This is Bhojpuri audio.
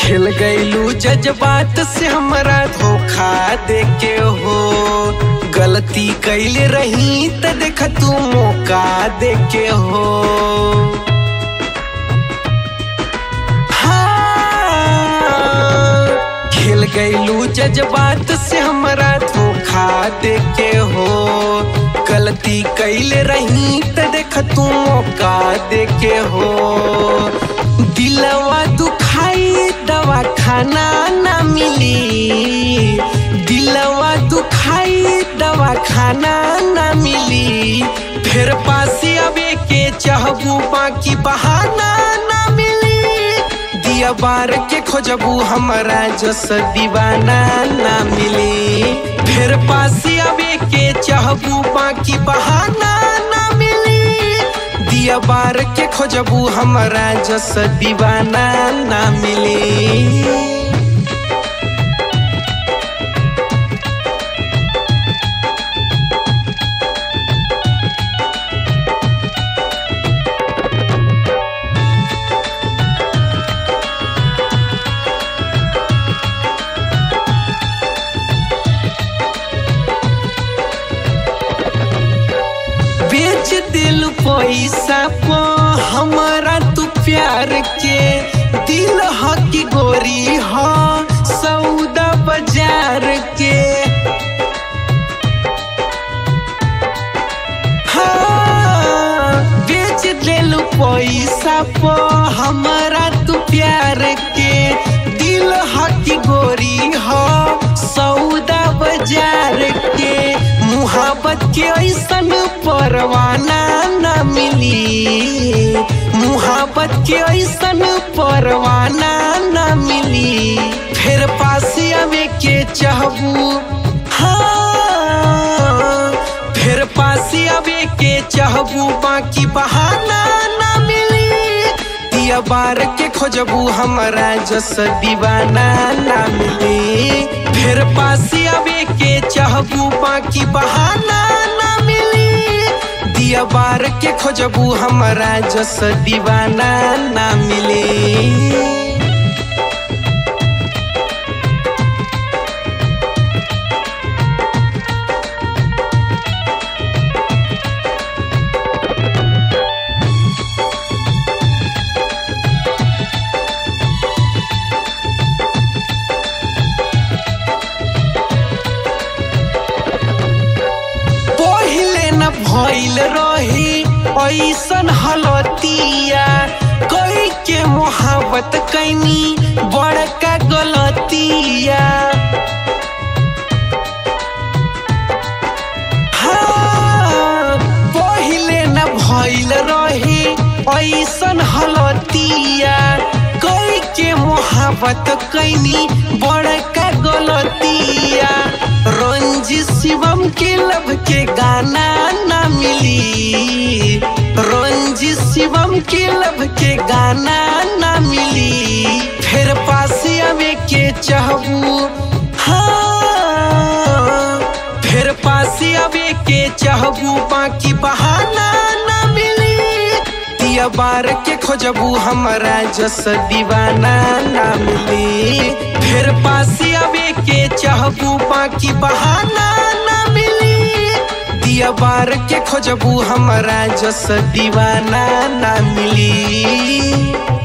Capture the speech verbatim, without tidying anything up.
खेल गईलू जज्बात से हमरा धोखा देके हो। गलती कैले रही त देख तू मौका देके हो। खेल गईलू जज्बात से हमरा धोखा देके हो। गलती कैले रही त देख तू मौका देके हो। दिलवा दुखाई दवा खाना ना मिली। दिलवा दुखाई दवा खाना ना मिली। फिर पासी आवे के चाहबू बाकी बहाना ना मिली। दिया बार के खोजबू हमरा जस दीवाना ना मिली। फिर पासी आवे के चाहबू बाकी बहाना ना मिली। दिया बार के खोजबू हमरा जस दीवाना ना मिली। बेच दिल पैसा पो हमारा तू प्यार के। दिल हकी गोरी हो सौदा बाजार के। हाँ बेच दिल पैसा पो हमारा तू प्यार के। दिल हकी गोरी हो सौदा बाजार के। मुहब्बत के ऐसन परवाना ना मिली। मुहब्बत के ऐसन परवाना ना मिली। फिर पासी आवे के चाहबू। हाँ फिर पासी आवे के चाहबू बाकी बहाना ना मिली। दिया बार के खोजबू हमरा जस दीवाना ना मिली। फिर पासी आवे के चाहबू बाकी बहाना ना मिली। दिया बार के खोजबू हमरा जस दीवाना ना मिली। भइल रही ऐसन हलतिया कोई के मोहब्बत कैनी बड़का गलतिया। हाँ पहिले न भइल रही ऐसन हलतिया कोई के मोहब्बत कैनी बड़का गलतिया। रंजी शिवम के लब के गाना ना मिली। रंजी शिवम के लब के गाना ना मिली। फिर पासी आवे के चाहबू। हाँ फिर पासी आवे के चाहबू बाकी बहाना ना मिली। दिया बार के खोजबू हमरा जस दीवाना ना मिली। फिर पासी आवे के चाहबू बाकी बहाना ना मिली। दिया बार के खोजबू हमरा जस दीवाना ना मिली।